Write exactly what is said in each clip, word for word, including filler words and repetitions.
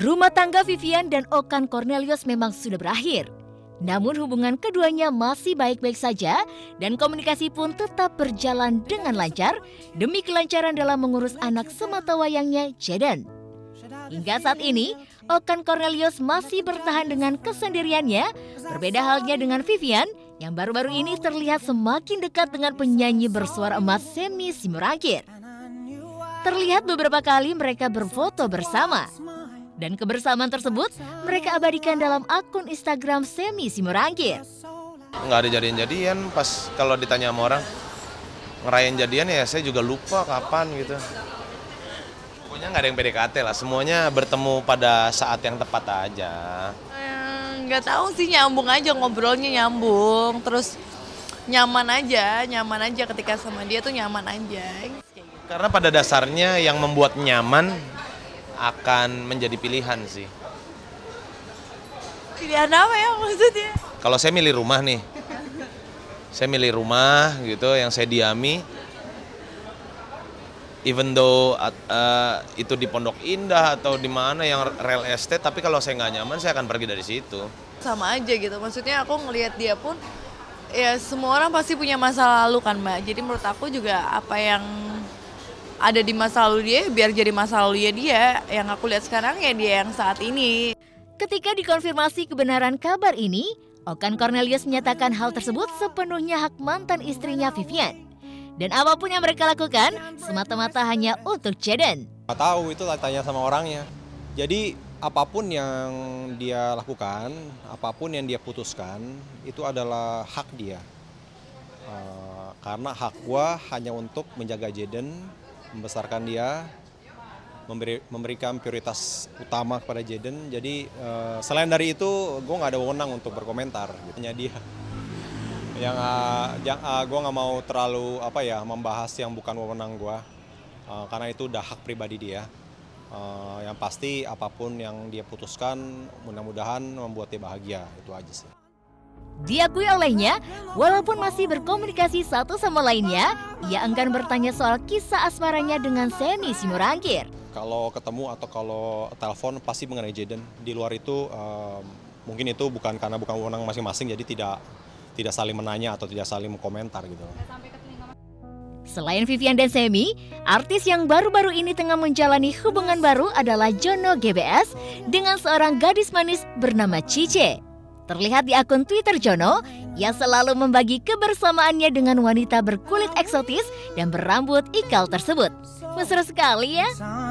Rumah tangga Vivian dan Okan Cornelius memang sudah berakhir. Namun hubungan keduanya masih baik-baik saja dan komunikasi pun tetap berjalan dengan lancar demi kelancaran dalam mengurus anak sematawayangnya Jaden. Hingga saat ini, Okan Cornelius masih bertahan dengan kesendiriannya, berbeda halnya dengan Vivian yang baru-baru ini terlihat semakin dekat dengan penyanyi bersuara emas Semi Simorangkir. Terlihat beberapa kali mereka berfoto bersama. Dan kebersamaan tersebut mereka abadikan dalam akun Instagram Semi Simorangkir. Nggak ada jadian-jadian, pas kalau ditanya sama orang ngerayain jadian ya saya juga lupa kapan gitu. Pokoknya nggak ada yang P D K T lah, semuanya bertemu pada saat yang tepat aja. Nggak tahu sih, nyambung aja, ngobrolnya nyambung, terus nyaman aja, nyaman aja ketika sama dia tuh nyaman aja. Karena pada dasarnya yang membuat nyaman akan menjadi pilihan sih. Pilihan apa ya maksudnya? Kalau saya milih rumah nih, saya milih rumah gitu yang saya diami. Even though uh, itu di Pondok Indah atau di mana yang real estate, tapi kalau saya nggak nyaman saya akan pergi dari situ. Sama aja gitu, maksudnya aku ngelihat dia pun, ya semua orang pasti punya masa lalu kan Mbak. Jadi menurut aku juga apa yang ada di masa lalu dia, biar jadi masa lalu ya dia. Yang aku lihat sekarang ya dia yang saat ini. Ketika dikonfirmasi kebenaran kabar ini, Okan Cornelius menyatakan hal tersebut sepenuhnya hak mantan istrinya Vivian. Dan apapun yang mereka lakukan, semata-mata hanya untuk Jaden. Nggak tahu, itu tanya sama orangnya. Jadi apapun yang dia lakukan, apapun yang dia putuskan, itu adalah hak dia. Uh, karena hak gua hanya untuk menjaga Jaden, membesarkan dia, memberi, memberikan prioritas utama kepada Jaden. Jadi uh, selain dari itu, gue nggak ada wewenang untuk berkomentar. Gitu. Dia yang, uh, yang uh, gue nggak mau terlalu apa ya membahas yang bukan wewenang gue, uh, karena itu udah hak pribadi dia. Uh, yang pasti apapun yang dia putuskan, mudah-mudahan membuat dia bahagia. Itu aja sih. Diakui olehnya, walaupun masih berkomunikasi satu sama lainnya, ia enggan bertanya soal kisah asmaranya dengan Semi Simorangkir. Kalau ketemu atau kalau telepon pasti mengenai Jaden. Di luar itu um, mungkin itu bukan karena bukan wewenang masing-masing, jadi tidak tidak saling menanya atau tidak saling mengkomentar gitu. Selain Vivian dan Semi, artis yang baru-baru ini tengah menjalani hubungan baru adalah Jono G B S dengan seorang gadis manis bernama Cice. Terlihat di akun Twitter Jono, ia selalu membagi kebersamaannya dengan wanita berkulit eksotis dan berambut ikal tersebut. Mesra sekali ya.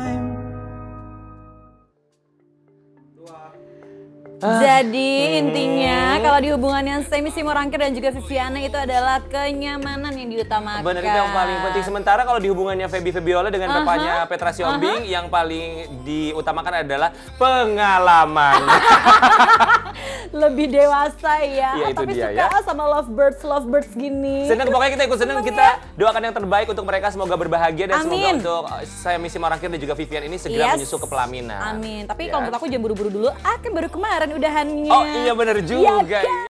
Jadi intinya kalau di hubungannya Semi Simorangkir dan juga Viviana itu adalah kenyamanan yang diutamakan. Benar, itu yang paling penting. Sementara kalau di hubungannya Feby Febiola dengan uh-huh. bapaknya Petra Siombing, uh-huh. yang paling diutamakan adalah pengalaman. Lebih dewasa ya, ya tapi dia, suka ya. sama lovebirds, lovebirds gini. Senang, pokoknya kita ikut senang, Senang kita ya? doakan yang terbaik untuk mereka, semoga berbahagia dan Amin. semoga untuk Semi Simorangkir dan juga Vivian ini segera yes. menyusul ke pelaminan. Amin, tapi ya. kalau menurut aku jangan buru-buru dulu, ah kan baru kemarin udahannya. Oh iya benar juga. Ya, kan?